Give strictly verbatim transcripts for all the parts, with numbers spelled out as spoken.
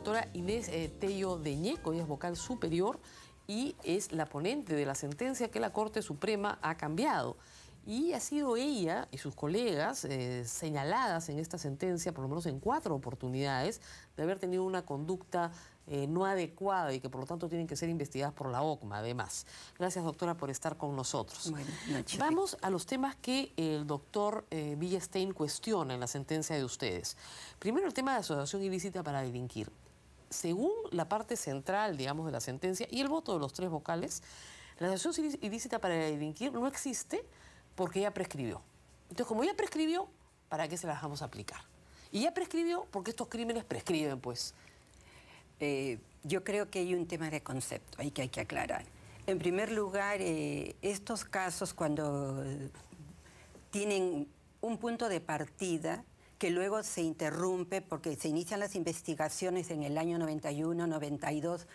doctora Inés eh, Tello de Ñeco, ella es vocal superior y es la ponente de la sentencia que la Corte Suprema ha cambiado. Y ha sido ella y sus colegas eh, señaladas en esta sentencia, por lo menos en cuatro oportunidades, de haber tenido una conducta eh, no adecuada y que por lo tanto tienen que ser investigadas por la O C M A, además. Gracias, doctora, por estar con nosotros. Buenas noches. Vamos a los temas que el doctor eh, Villestein cuestiona en la sentencia de ustedes. Primero, el tema de asociación ilícita para delinquir. Según la parte central, digamos, de la sentencia y el voto de los tres vocales, la asociación ilícita para delinquir no existe porque ya prescribió. Entonces, como ya prescribió, ¿para qué se la dejamos aplicar? Y ya prescribió porque estos crímenes prescriben, pues. Eh, yo creo que hay un tema de concepto ahí que hay que aclarar. En primer lugar, eh, estos casos cuando tienen un punto de partida que luego se interrumpe porque se inician las investigaciones en el año noventa y uno, noventa y dos,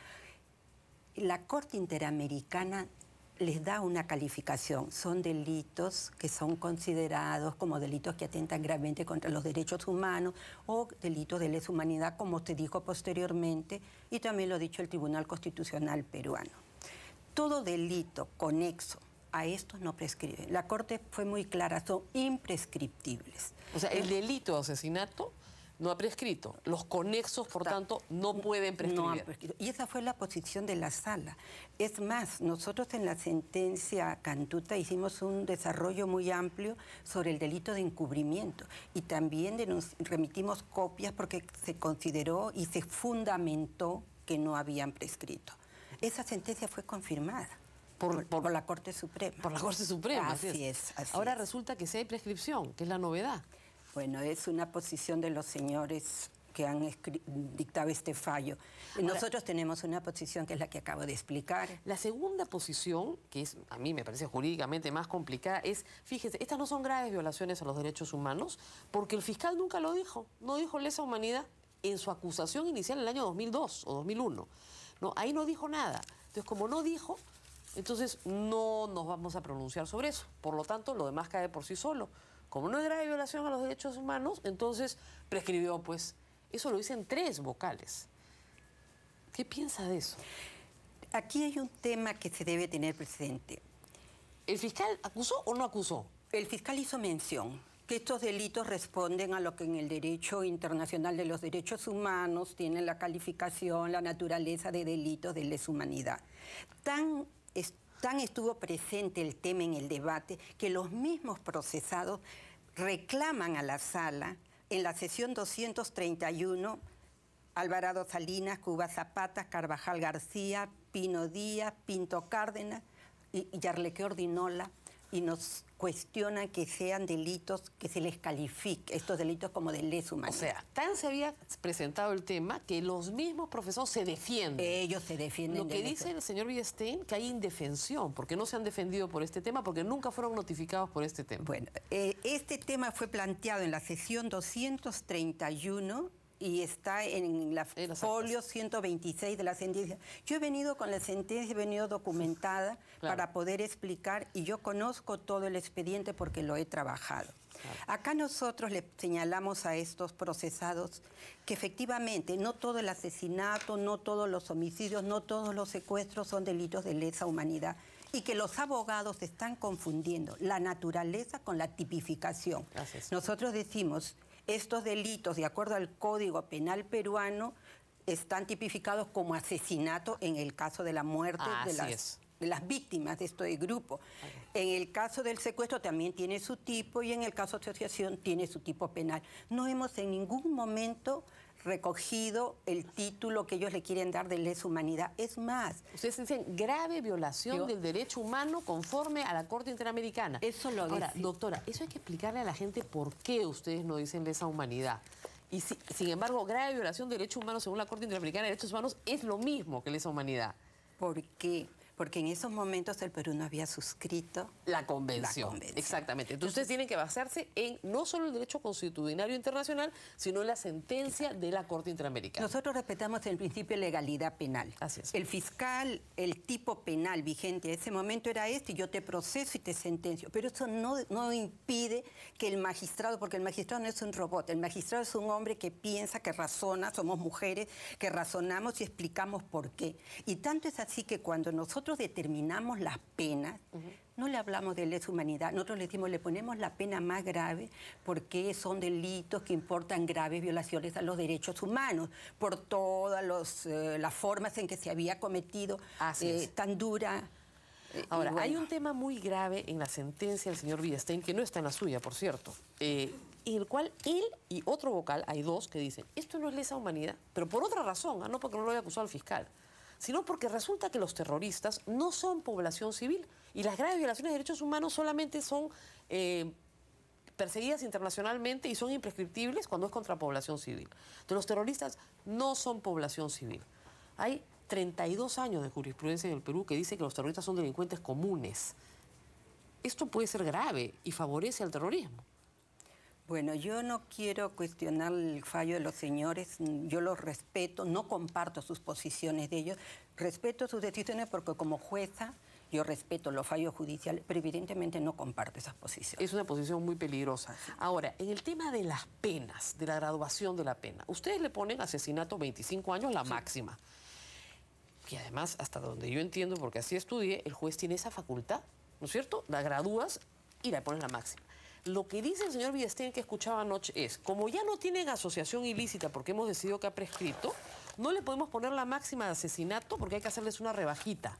la Corte Interamericana les da una calificación. Son delitos que son considerados como delitos que atentan gravemente contra los derechos humanos o delitos de lesa humanidad, como te dijo posteriormente, y también lo ha dicho el Tribunal Constitucional peruano. Todo delito conexo a estos no prescribe. La Corte fue muy clara, son imprescriptibles. O sea, el delito de asesinato no ha prescrito. Los conexos, por Está, tanto, no pueden prescribir. No han prescrito. Y esa fue la posición de la sala. Es más, nosotros en la sentencia Cantuta hicimos un desarrollo muy amplio sobre el delito de encubrimiento. Y también nos remitimos copias porque se consideró y se fundamentó que no habían prescrito. Esa sentencia fue confirmada. Por, por, por, por la Corte Suprema. Por la Corte Suprema. Así, así es. Así Ahora es. resulta que sí hay prescripción, que es la novedad. Bueno, es una posición de los señores que han dictado este fallo. Ahora, nosotros tenemos una posición que es la que acabo de explicar. La segunda posición, que es a mí me parece jurídicamente más complicada, es, fíjese, estas no son graves violaciones a los derechos humanos, porque el fiscal nunca lo dijo, no dijo lesa humanidad en su acusación inicial en el año dos mil dos o dos mil uno. No, ahí no dijo nada. Entonces, como no dijo, entonces no nos vamos a pronunciar sobre eso. Por lo tanto, lo demás cae por sí solo. Como no es grave violación a los derechos humanos, entonces prescribió, pues. Eso lo dicen tres vocales. ¿Qué piensa de eso? Aquí hay un tema que se debe tener presente. ¿El fiscal acusó o no acusó? El fiscal hizo mención que estos delitos responden a lo que en el derecho internacional de los derechos humanos tiene la calificación, la naturaleza de delitos de lesa humanidad. Tan Tan estuvo presente el tema en el debate que los mismos procesados reclaman a la sala en la sesión doscientos treinta y uno, Alvarado Salinas, Cuba Zapata, Carvajal García, Pino Díaz, Pinto Cárdenas y Yarleque Ordinola, y nos cuestionan que sean delitos que se les califique, estos delitos como de lesa humanidad. O sea, tan se había presentado el tema que los mismos profesores se defienden. Ellos se defienden. Lo que de dice eso. el señor Villestein, que hay indefensión, porque no se han defendido por este tema, porque nunca fueron notificados por este tema. Bueno, eh, este tema fue planteado en la sesión doscientos treinta y uno y está en la en folio ciento veintiséis de la sentencia. Yo he venido con la sentencia, he venido documentada claro. para poder explicar, y yo conozco todo el expediente porque lo he trabajado. Claro. Acá nosotros le señalamos a estos procesados que efectivamente no todo el asesinato, no todos los homicidios, no todos los secuestros son delitos de lesa humanidad, y que los abogados están confundiendo la naturaleza con la tipificación. Gracias. Nosotros decimos, estos delitos, de acuerdo al Código Penal peruano, están tipificados como asesinato en el caso de la muerte ah, de, las, de las víctimas de este grupo. Okay. En el caso del secuestro también tiene su tipo, y en el caso de asociación tiene su tipo penal. No hemos en ningún momento recogido el título que ellos le quieren dar de lesa humanidad. Es más... Ustedes dicen grave violación yo, del derecho humano conforme a la Corte Interamericana. Eso lo Ahora, dice. Doctora, eso hay que explicarle a la gente por qué ustedes no dicen lesa humanidad. Y si, sin embargo, grave violación de derechos humanos según la Corte Interamericana de Derechos Humanos es lo mismo que lesa humanidad. ¿Por qué? Porque en esos momentos el Perú no había suscrito la convención. La convención. Exactamente. Entonces, ustedes tienen que basarse en no solo el derecho consuetudinario internacional, sino en la sentencia de la Corte Interamericana. Nosotros respetamos el principio de legalidad penal. Así es. El fiscal, el tipo penal vigente a ese momento era este, y yo te proceso y te sentencio. Pero eso no, no impide que el magistrado, porque el magistrado no es un robot, el magistrado es un hombre que piensa, que razona, somos mujeres, que razonamos y explicamos por qué. Y tanto es así que cuando nosotros determinamos las penas, uh-huh. no le hablamos de lesa humanidad, nosotros le decimos, le ponemos la pena más grave porque son delitos que importan graves violaciones a los derechos humanos, por todas los, eh, las formas en que se había cometido eh, tan dura. Eh, Ahora, bueno. hay un tema muy grave en la sentencia del señor Villestein, que no está en la suya, por cierto, eh, en el cual él y otro vocal, hay dos que dicen, esto no es lesa humanidad, pero por otra razón, ¿eh? no porque no lo haya acusado al fiscal, sino porque resulta que los terroristas no son población civil y las graves violaciones de derechos humanos solamente son eh, perseguidas internacionalmente y son imprescriptibles cuando es contra población civil. Entonces los terroristas no son población civil. Hay treinta y dos años de jurisprudencia en el Perú que dice que los terroristas son delincuentes comunes. Esto puede ser grave y favorece al terrorismo. Bueno, yo no quiero cuestionar el fallo de los señores, yo los respeto, no comparto sus posiciones de ellos, respeto sus decisiones porque como jueza yo respeto los fallos judiciales, pero evidentemente no comparto esas posiciones. Es una posición muy peligrosa. Ahora, en el tema de las penas, de la graduación de la pena, ustedes le ponen asesinato veinticinco años la sí. máxima. Y además, hasta donde yo entiendo, porque así estudié, el juez tiene esa facultad, ¿no es cierto? La gradúas y la pones la máxima. Lo que dice el señor Villestein que escuchaba anoche es, como ya no tienen asociación ilícita porque hemos decidido que ha prescrito, no le podemos poner la máxima de asesinato porque hay que hacerles una rebajita.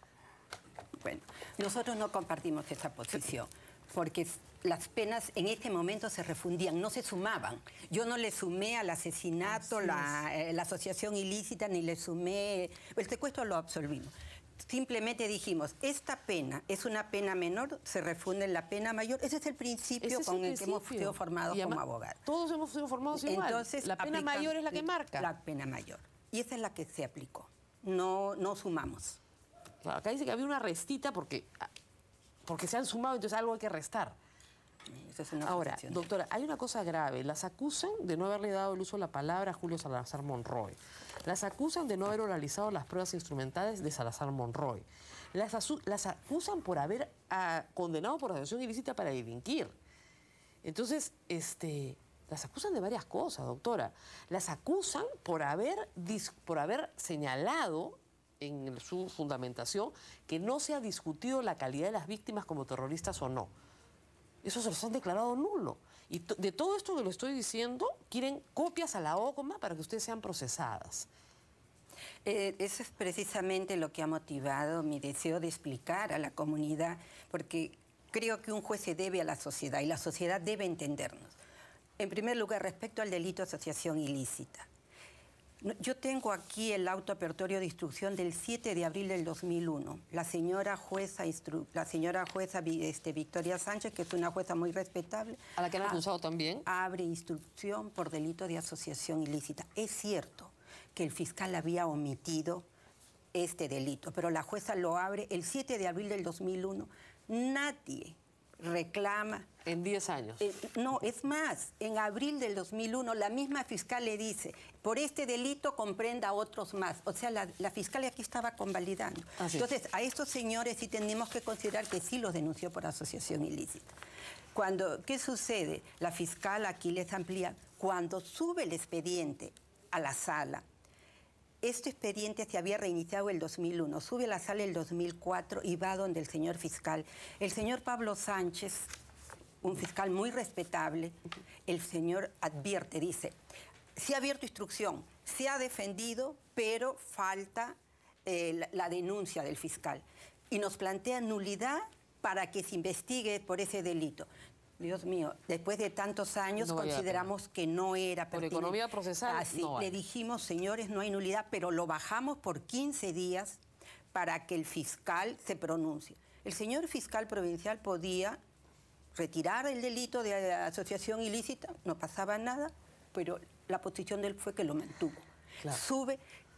Bueno, nosotros no compartimos esa posición, porque las penas en este momento se refundían, no se sumaban. Yo no le sumé al asesinato la, eh, la asociación ilícita, ni le sumé... El secuestro lo absolvimos. Simplemente dijimos, esta pena es una pena menor, se refunde en la pena mayor. Ese es el principio es con el, el principio. que hemos sido formados además, como abogados. Todos hemos sido formados igual. Entonces, la pena mayor es la que marca. La pena mayor. Y esa es la que se aplicó. No, no sumamos. Claro, acá dice que había una restita porque, porque se han sumado, entonces algo hay que restar. Esa es una Ahora, doctora, hay una cosa grave. Las acusan de no haberle dado el uso de la palabra a Julio Salazar Monroy. Las acusan de no haber oralizado las pruebas instrumentales de Salazar Monroy. Las, las acusan por haber a, condenado por asociación ilícita para delinquir. Entonces, este, las acusan de varias cosas, doctora. Las acusan por haber, por haber señalado en su fundamentación que no se ha discutido la calidad de las víctimas como terroristas o no. Eso se los han declarado nulo. Y de todo esto que lo estoy diciendo, quieren copias a la O C M A para que ustedes sean procesadas. Eh, eso es precisamente lo que ha motivado mi deseo de explicar a la comunidad, porque creo que un juez se debe a la sociedad y la sociedad debe entendernos. En primer lugar, respecto al delito de asociación ilícita. Yo tengo aquí el auto apertorio de instrucción del siete de abril del dos mil uno. La señora jueza, instru la señora jueza este, Victoria Sánchez, que es una jueza muy respetable. ¿A la que han acusado también? Abre instrucción por delito de asociación ilícita. Es cierto que el fiscal había omitido este delito, pero la jueza lo abre el siete de abril del dos mil uno. Nadie reclama... En diez años. Eh, no, es más, en abril del dos mil uno la misma fiscal le dice, por este delito comprenda a otros más. O sea, la, la fiscal aquí estaba convalidando. Así Entonces, es. a estos señores sí tenemos que considerar que sí los denunció por asociación ilícita. Cuando, ¿qué sucede? La fiscal aquí les amplía. Cuando sube el expediente a la sala, este expediente se había reiniciado el dos mil uno, sube a la sala el dos mil cuatro y va donde el señor fiscal. El señor Pablo Sánchez, un fiscal muy respetable, el señor advierte, dice, se ha abierto instrucción, se ha defendido, pero falta eh, la, la denuncia del fiscal. Y nos plantea nulidad para que se investigue por ese delito. Dios mío, después de tantos años no consideramos que no era pertinente. Por economía procesal, Así, no le dijimos, señores, no hay nulidad, pero lo bajamos por quince días para que el fiscal se pronuncie. El señor fiscal provincial podía retirar el delito de asociación ilícita, no pasaba nada, pero la posición de él fue que lo mantuvo. Claro. Sube,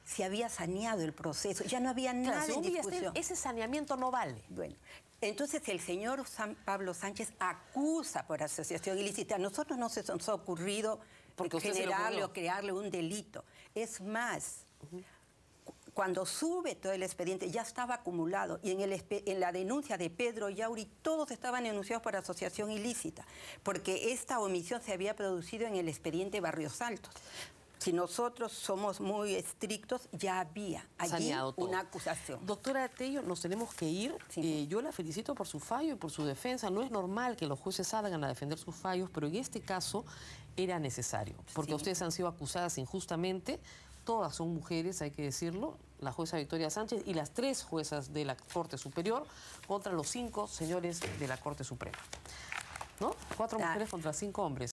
se había saneado el proceso, ya no había Claro, nada en según discusión. Villester, ese saneamiento no vale. Bueno, entonces el señor San Pablo Sánchez acusa por asociación ilícita. A nosotros no se nos ha ocurrido Porque a usted se le generarle ocurrió. o crearle un delito. Es más, uh-huh. cuando sube todo el expediente ya estaba acumulado y en, el, en la denuncia de Pedro Yauri todos estaban denunciados por asociación ilícita, porque esta omisión se había producido en el expediente Barrios Altos. Si nosotros somos muy estrictos, ya había allí una acusación. Doctora Tello, nos tenemos que ir. Sí. Eh, yo la felicito por su fallo y por su defensa. No es normal que los jueces salgan a defender sus fallos, pero en este caso era necesario, porque sí. ustedes han sido acusadas injustamente. Todas son mujeres, hay que decirlo, la jueza Victoria Sánchez y las tres juezas de la Corte Superior contra los cinco señores de la Corte Suprema. ¿No? Cuatro mujeres ah. contra cinco hombres.